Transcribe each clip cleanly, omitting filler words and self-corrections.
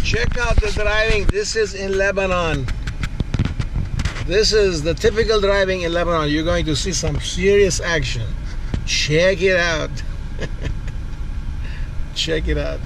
Check out the driving. This is in Lebanon. This is the typical driving in Lebanon. You're going to see some serious action. Check it out. Check it out.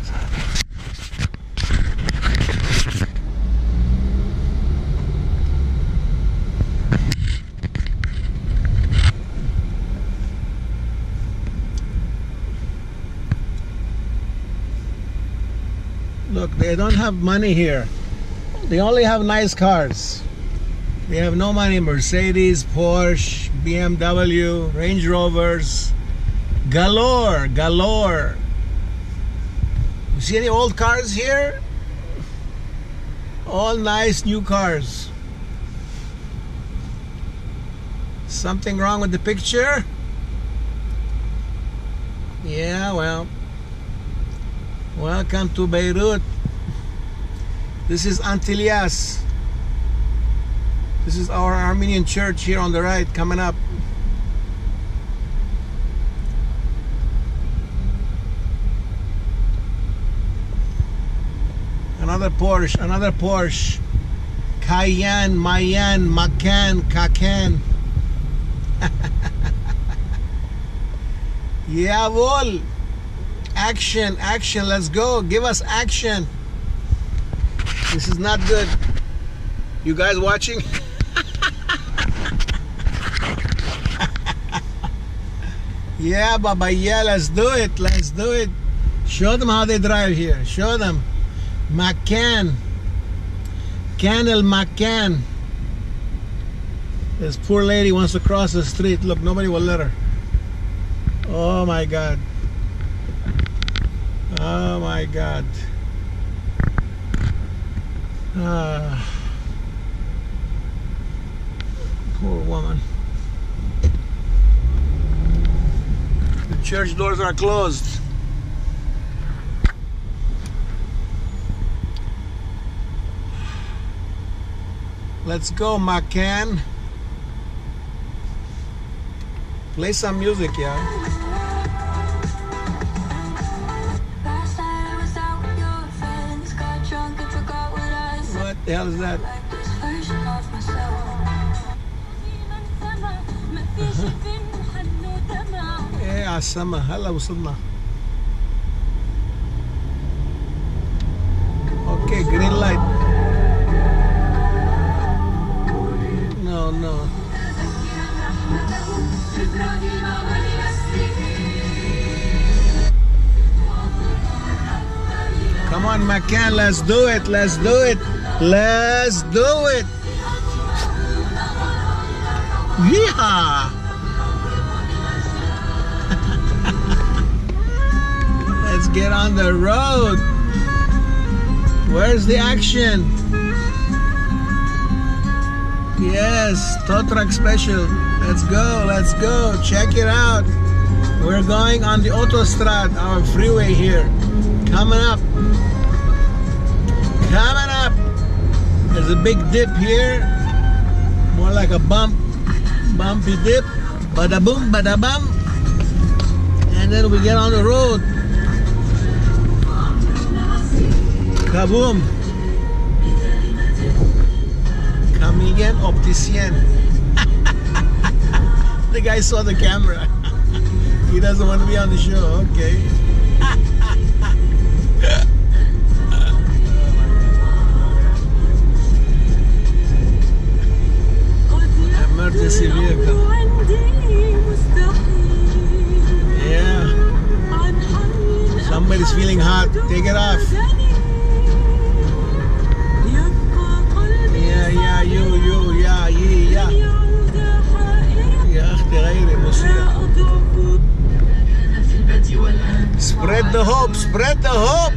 Look, they don't have money here. They only have nice cars. They have no money. Mercedes, Porsche, BMW, Range Rovers, galore, galore. You see any old cars here? All nice new cars. Something wrong with the picture? Yeah, well. Welcome to Beirut. This is Antilias. This is our Armenian church here on the right, coming up. Another Porsche, another Porsche. Cayenne, Mayan, Macan, Kakan. Jawohl. Action, action, let's go. Give us action. This is not good. You guys watching? Yeah, Baba, yeah, let's do it. Let's do it. Show them how they drive here. Show them. Macan. Canel Macan. This poor lady wants to cross the street. Look, nobody will let her. Oh my God. Oh my God. Poor woman. The church doors are closed. Let's go, Macan. Play some music, yeah. What the hell is that? ايه على السما هلا وصلنا. Okay, green light. No, no. Come on, Macan, let's do it. Let's do it. Let's do it. Yeehaw. Let's get on the road. Where's the action? Yes, tow truck special. Let's go, let's go. Check it out. We're going on the Autostrad, our freeway here. Coming up. Coming up. There's a big dip here. More like a bumpy dip. Bada boom, bada bum. And then we get on the road. Kaboom. Kamingen Opticien. The guy saw the camera. He doesn't want to be on the show. Okay. Emergency vehicle. Yeah. Somebody's feeling hot. Take it off. Yeah, you, yeah, yeah. يا أختي غيري مصيبة. Spread the hope, spread the hope.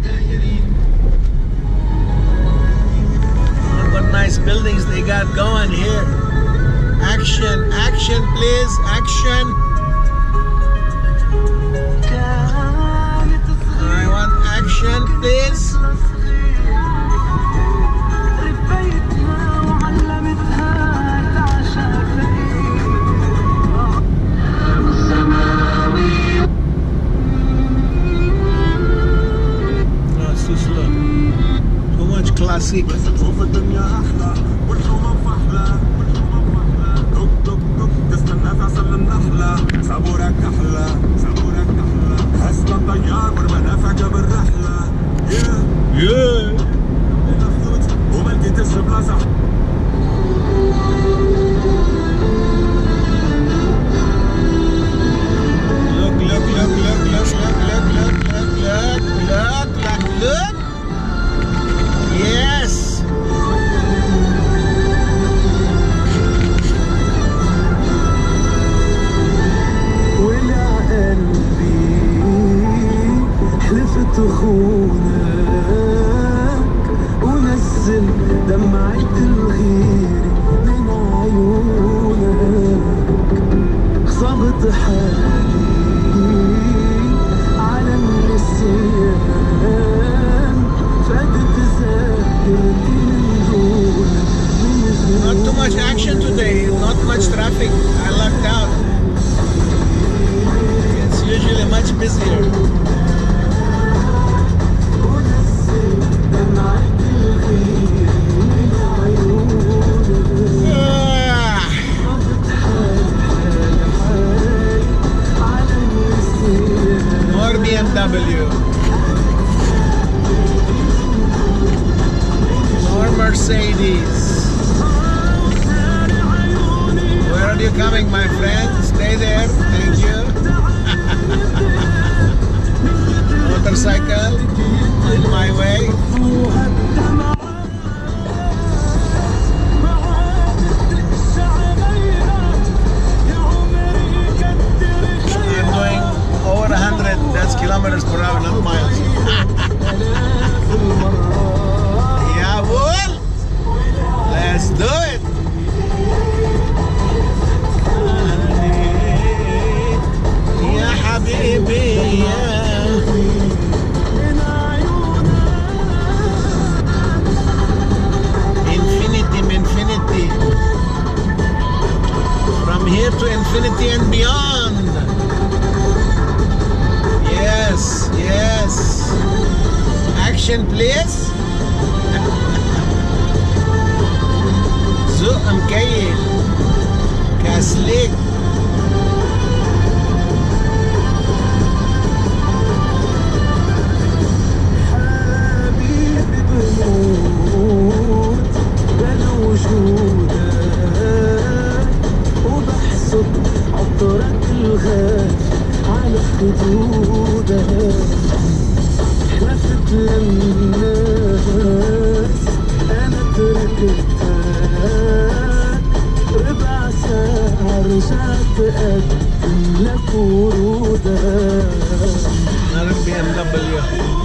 Look what nice buildings they got going here. Action, action, please, action. I want action, please. No, it's too slow. كلاسيك. بس تشوف الدنيا احلى والحومه فحله دق دق دق تستنى في عسل النحله صبورك احلى صبورك احلى حسنا الطيار ورمانا فجأة بالرحله Yeah. وما لقيتش بلاصه. Look. Yes. ويا قلبي حلفت خونك ونزل دمعة الغير من عيونك صابت حالي على النسيان فاتت ذاكرتي من دونك. Not too much action today. Not much traffic. I lucked out. It's usually much busier. More BMW. More Mercedes. Where are you coming, my friend? Stay there. Thank you. Motorcycle in my way. I'm going over 100. That's kilometers per hour, not miles. Yeah, boy. Let's do it. يا حبيبي يا infinity. From here to infinity and beyond. Yes. Action, please. زق مكيف كاسليك. حبيبي بموت بلا وجودك وبحسب عطرك الغالي على خدودك. حلفت للناس انا تركتك ربع ساعة رجعت اقدم لك ورودك. Another BMW.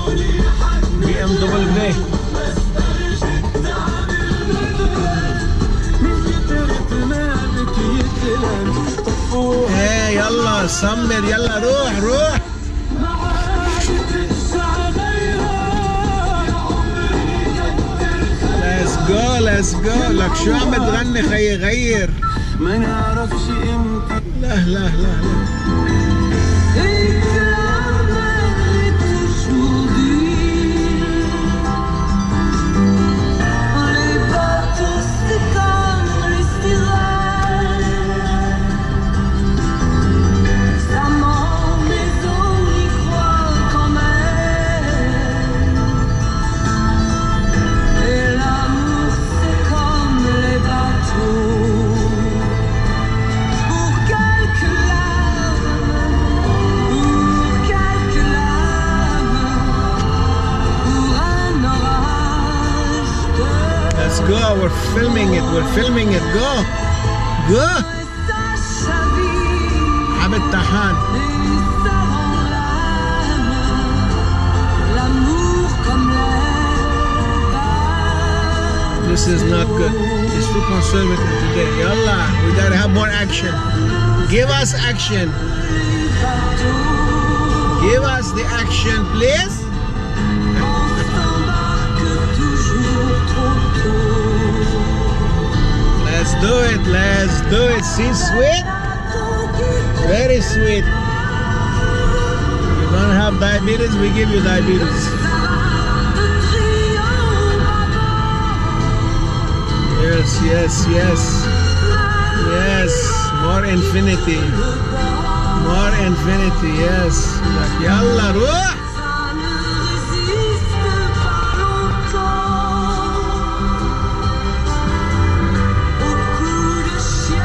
Hey, يلا سمر يلا روح. Let's go. لك شو عم تغني خيي غير. ما نعرفش امتى. لا. Let's go. We're filming it. Go. حبة طحان. This is not good. It's too conservative today. Yalla, we gotta have more action. Give us action. Give us the action, please. Let's do it. See, sweet? Very sweet. You're gonna have diabetes, we give you diabetes. yes, yes. Yes, more infinity. More infinity, yes. Like, yalla, ruh!